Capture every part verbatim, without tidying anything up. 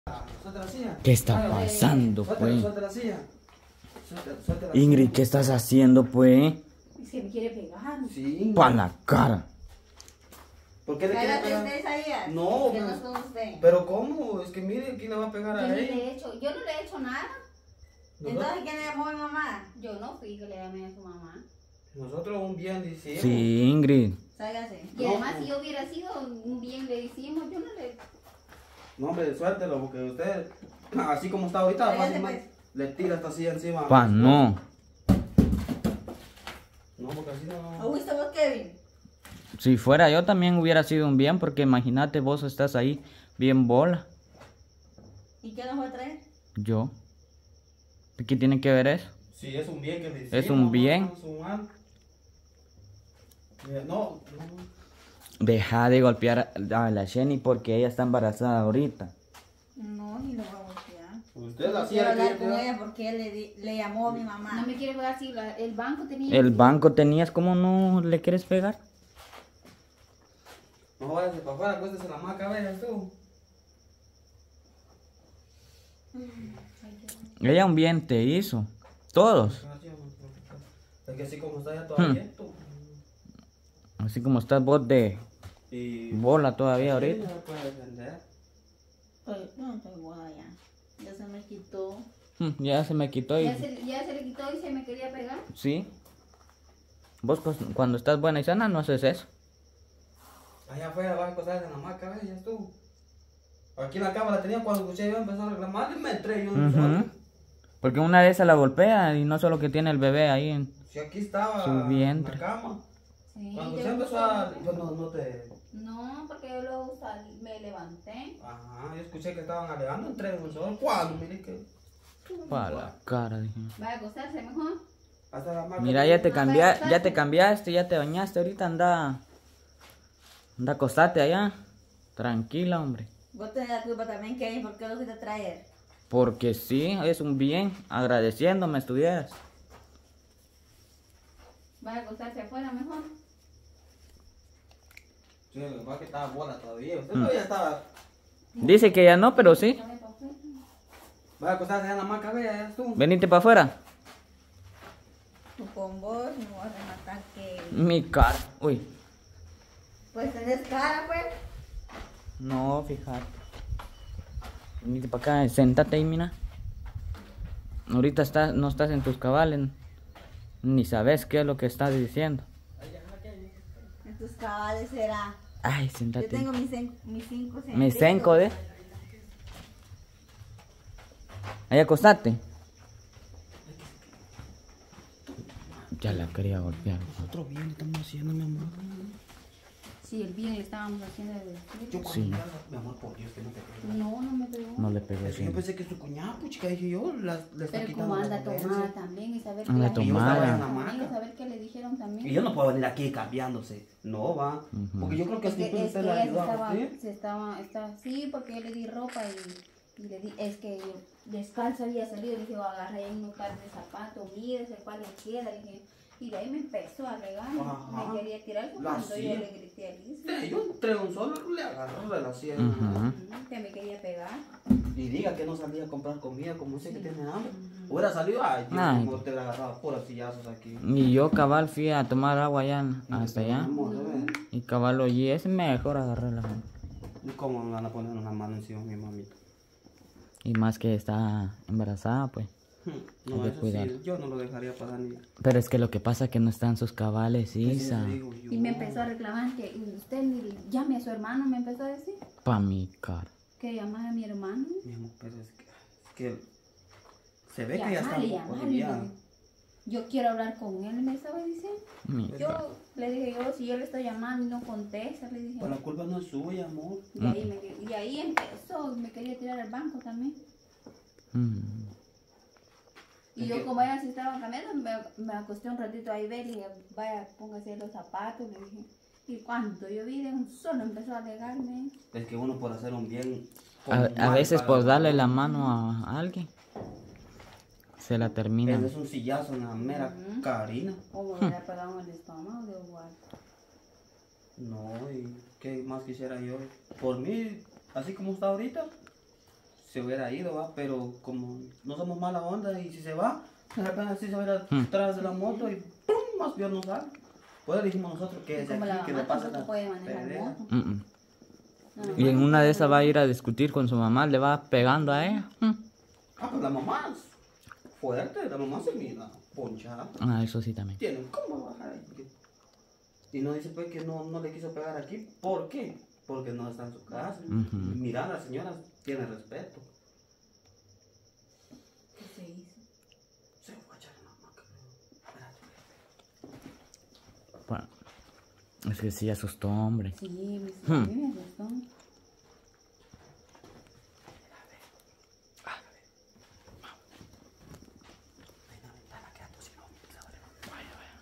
Suelta la silla. ¿Qué está Ay, pasando, suelta, pues? Suelta la silla. Suelta, suelta la Ingrid, silla. ¿qué estás haciendo, pues? Es que me quiere pegar. Sí, Ingrid. Pa' la cara. ¿Por qué le quiere Cállate pegar? usted, Isaías. No, Que pero- no son usted. Pero ¿cómo? Es que mire, ¿quién le va a pegar Yo, a ni ella? le he hecho, yo no le he hecho nada. Entonces, ¿quién le llamó a mi mamá? Yo no fui que le llamé a su mamá. Nosotros un bien le hicimos. Sí, Ingrid. Sálgase. Y No, además, pues. si yo hubiera sido un bien le hicimos, yo no le... No, hombre, suéltelo, porque usted, así como está ahorita, Cállate, fácilmente le tira esta silla encima. Pa, no. No, porque así ¿O no. fuiste vos, Kevin? Si fuera yo también hubiera sido un bien, porque imagínate, vos estás ahí bien bola. ¿Y qué nos va a traer? Yo. ¿Qué tiene que ver eso? Sí, es un bien que le hicimos. Es un bien. No, es un mal. Mira, no, no. Deja de golpear a la Jenny porque ella está embarazada ahorita. No, ni lo voy a golpear. Usted la Quiero silla le hablar quiere con pegar. ella porque él le, di- le llamó a mi No mamá. me quiere pegar si la- el banco tenía... El banco tenías, ¿cómo no le quieres pegar? No váyase para afuera, acuéstese en la maca, veas tú. Ella un bien te hizo. Todos. Es que así como está ya todavía. Hmm. tú. Así como estás vos de Y. bola todavía Sí, ahorita. no me puede defender. Estoy, no estoy buena ya. Ya se me quitó. Mm, Ya se me quitó Ya y... se, ya se le quitó y se me quería pegar. Sí. Vos pues, cuando estás buena y sana no haces eso. Allá afuera vas a acostarse en la maca, veas tú. Aquí en la cama la tenía cuando escuché yo empezar a reclamar y me entré yo. Ujú. Porque una de esas la golpea y no solo que tiene el bebé ahí en... Si aquí estaba Su vientre. en la cama. Sí, Cuando yo usted empezó no- a. Yo no, no te. No, porque yo luego salí, me levanté. Ajá, yo escuché que estaban alegando, entré en un solo. ¿Cuándo? Mire que. Pa' la cara, dije. Va a acostarse mejor. Hasta la maca. Mira, ya te No, cambia, pero- ya te cambiaste, ya te bañaste, ahorita anda... Anda, acostate allá. Tranquila, hombre. Vos tenés la culpa también, Kevin, ¿por qué lo fuiste a traer? Porque sí, es un bien. Agradeciéndome estuvieras. Va a acostarse afuera mejor. Sí, lo que pasa es que estaba bola todavía. Usted Mm. todavía estaba. Dice que ya no, pero sí. Ya me pasé. Va a acostarse allá en la maca, veas tú. Venite para afuera. Tú con vos me voy a rematar, Kevin. Mi cara. Uy. Pues tenés cara, pues. No, fíjate. Venite para acá, sentate ahí, mira. Ahorita estás, no estás en tus cabales. Ni sabes qué es lo que estás diciendo. En tus cabales será. Ay, Yo sentate. tengo mis, cen- mis cinco centavos. Me senco de. Ahí acostate. Ya la quería golpear. Otro bien estamos haciendo, mi amor. Sí, el bien le estábamos haciendo de decir. Yo cuando Sí. miraba, mi amor, por Dios, que no te pegó. No, no me pegó. No le pegó Es que yo así. pensé que su cuñado, puchica, dije yo, la, le está Pero quitando como la anda violencia. tomada también y saber que Anda la gente tomada. estaba En la también, hamaca. y saber que le dijeron también. Y yo no puedo venir aquí cambiándose. No, va. Ujú. Porque yo creo que Es así que, pues es usted que la ella se ayudaba a estaba, usted. se estaba, estaba, sí, porque yo le di ropa y, y le di, es que yo descalza había salido, le dije, agarré un par de zapatos, mire, ese cual le queda, le dije, y de ahí me empezó a regar, Ajá. me quería tirar La cuando yo hacía. le grité a Liz, Sí, yo entré un solo, le agarró de la silla. Ujú. que me quería pegar. Y diga que no salía a comprar comida como ese que tiene hambre. Hubiera salido, ay, Dios, Ay. como te hubiera agarrado puras sillazos aquí. Y yo cabal fui a tomar agua allá, hasta allá. Amor, ¿no? Y cabal oí, es mejor agarrar la mano. ¿Y cómo me van a poner una mano encima de mi mamita? Y más que está embarazada, pues. No, Hay que eso cuidar. sí, yo no lo dejaría pasar ni. Pero es que lo que pasa es que no están sus cabales, Isa. Eso digo yo. Y me empezó a reclamar que usted ni llame a su hermano, me empezó a decir Pa' mi cara. que llamara a mi hermano. Mi amor, pero es que, es que se ve que ya está Llamale, un poco llamale, aliviada. le dije. Yo quiero hablar con él, me estaba diciendo. Mi cara. Yo le dije, yo si yo le estoy llamando y no contesta, le dije. Pues la culpa no es suya, amor. Y ahí, me, y ahí empezó, me quería tirar al banco también. Mm. Y Es yo que- como ella se estaba cambiando, me, me acosté un ratito ahí, ve, le dije, vaya, póngase los zapatos, le dije. Y cuando yo vi de un solo empezó a alegarme. Es que uno por hacer un bien. con A, un a mal veces paga por el darle otro. la mano a alguien, se la termina. Pero es un sillazo en la mera Ujú. carina. O me hubiera pegado en el estómago de igual. No, y qué más quisiera yo. Por mí, así como está ahorita, se hubiera ido, va, pero como no somos mala onda y si se va, de repente así se va a ir Mm. atrás de la moto y ¡pum! Más Dios nos da. Pues le dijimos nosotros que Y es como aquí, la que mamá le pasa tampoco la puede manejar pelea. moto. Mm, mm. La mamá Y en no una puede de esas va a manejar. ir a discutir con su mamá, le va pegando a ella. Mm. Ah, pues la mamá es fuerte, la mamá se mira ponchada. Ah, eso sí también. Tienen cómo bajar ahí. Y no dice pues que no, no le quiso pegar aquí. ¿Por qué? Porque no está en su casa. Ujú. Mira, la señora tiene respeto. ¿Qué se hizo? Se fue a echar una maca. Espérate. Bueno, es que sí asustó, hombre. Sí, me, Hmm. a mí me gustó. Hay una ventana que ando sin hombre, ¿sabes? Vaya, vaya.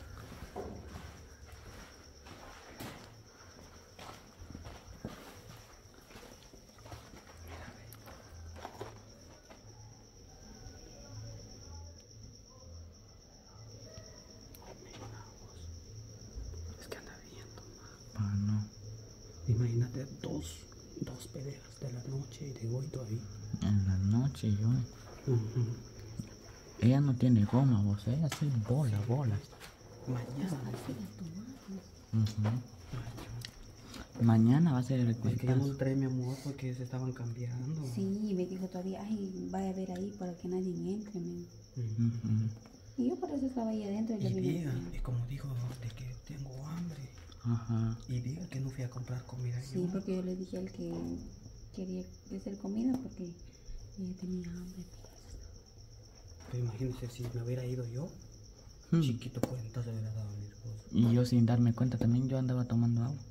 Es que anda viendo. Ah, no. Imagínate dos, dos peleas de la noche y de hoy todavía. En la noche yo. Ujú. Ella no tiene goma, vos. Ella sí bola, bola. Mañana. Ujú. Mañana va a ser el Es que yo no cuentazo. entré, mi amor, porque se estaban cambiando. Sí, me dijo todavía, ay, vaya a ver ahí para que nadie entre. Me. Ujú. Ujú. Y yo por eso estaba ahí adentro y Y le vine. diga, y como dijo, de que tengo hambre. Ajá. Y diga que no fui a comprar comida Sí, yo. porque yo le dije al que quería hacer comida porque ella tenía hambre. Pero imagínese si me hubiera ido yo, Mm. chiquito cuenta se hubiera dado a mi esposo. Y yo sin darme cuenta también yo andaba tomando agua.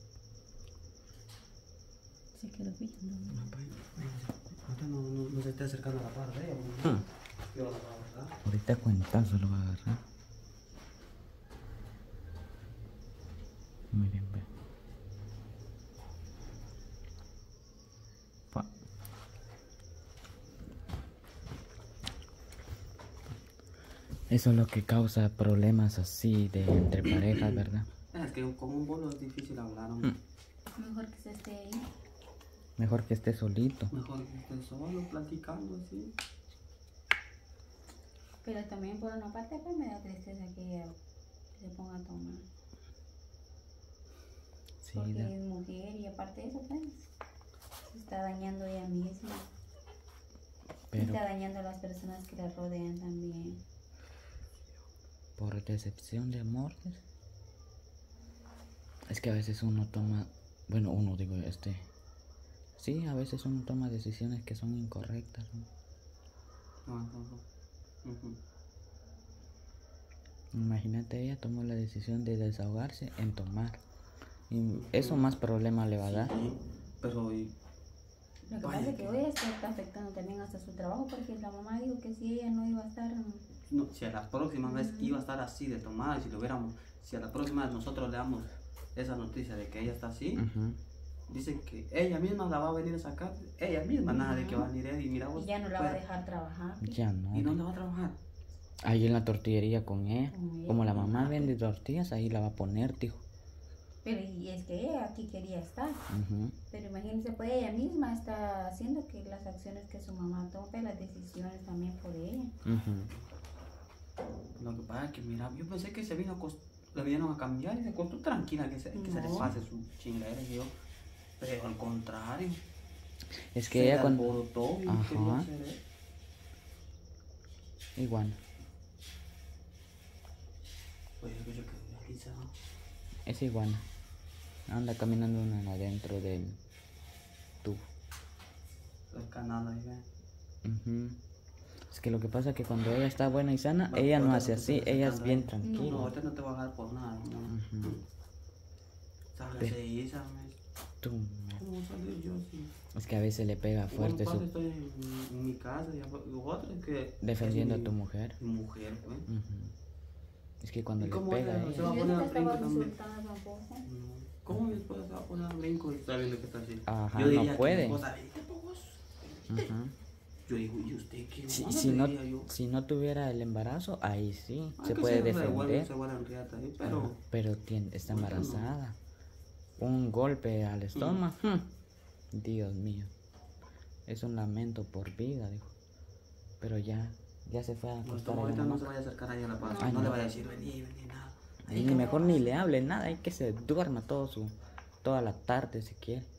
Se quedó fijando. No, pues, ahorita no, no, no se esté acercando a la par de ella. ¿no? Mm. Yo la voy a agarrar. Ahorita cuentazo lo va a agarrar. Miren, ve. Pa. Eso es lo que causa problemas así de entre parejas, ¿verdad? Es que con un bolo es difícil hablar, ¿no? Mm. Mejor que se esté ahí. Mejor que esté solito. Mejor que esté solo, platicando así. Pero también por una parte pues me da tristeza que ella se ponga a tomar. Sí, Porque da- es mujer y aparte de eso pues se está dañando ella misma. pero Está dañando a las personas que la rodean también. por decepción de amor. pues. Es que a veces uno toma, bueno, uno digo, este, sí, a veces uno toma decisiones que son incorrectas, ¿no? Ajá, ajá. Ujú. Imagínate, ella tomó la decisión de desahogarse en tomar. Y eso más problema le va a dar. Sí, pero y- Lo que Vaya pasa es que que- hoy esto está afectando también hasta su trabajo porque la mamá dijo que si ella no iba a estar. no, si a la próxima vez iba a estar así de tomada, si lo hubiéramos, si a la próxima vez nosotros le damos esa noticia de que ella está así, Ujú. dicen que ella misma la va a venir a sacar, ella misma, nada de que va a venir él y mira vos. Y ya no la va a pues, dejar trabajar. Ya no. ¿Y dónde va a trabajar? Ahí en la tortillería con ella. Con ella. Como la mamá vende tortillas, ahí la va a poner, dijo. Pero y es que ella aquí quería estar. Ujú. Pero imagínense, pues ella misma está haciendo que las acciones que su mamá tome, las decisiones también por ella. Ujú. Lo que pasa es que mira, yo pensé que se vino a cost- le vinieron a cambiar y se acostó tranquila que se, que se le No. pase su chingadera y yo, pero al contrario. Es que se ella cuando... alborotó y Ajá. quería hacer eso. Igual. Pues yo creo que una pizza, ¿no? Es iguana. Anda caminando una adentro del tubo. El canal ahí, ve. Ujú. Es que lo que pasa es que cuando ella está buena y sana, Va, ella no ahorita hace no te así, estoy ella es sacando bien ahí. tranquila. No, ahorita no te voy a dejar por nada, no. Ujú. Sálgase y sálgame. Tú, ¿Cómo voy a salir yo si? es que a veces le pega fuerte Bueno, su, estoy en, en mi casa y otro es que defendiendo a es tu mi- mujer. mi mujer, pues. Ujú. Es que cuando ¿Y le cómo pega a ella se ella... va a Yo poner no al te estaba brinco también? insultando tampoco. No. ¿Cómo mi esposa se va a poner al brinco y está viendo que está así? Ajá, Yo no diría que mi puede. esposa, "Vete, pues, vos". Ujú. Yo digo, ¿y usted qué Si, onda?", si, no, diría yo. si no tuviera el embarazo, ahí sí, Ah, se que puede se revuelve, defender. se vuelve en riata ahí, pero Ajá, pero tiene- está ahorita no. embarazada. Un golpe al estómago. hmm, Dios mío. es un lamento por vida, dijo. Pero ya, ya se fue a Pues acostar como ahí en ahorita la no se hamaca. vaya a acercar ahí a la paz. Ay, No no. le vaya a decir vení, vení, nada. Y mejor ni le hable nada, hay que se duerma todo su, toda la tarde si quiere.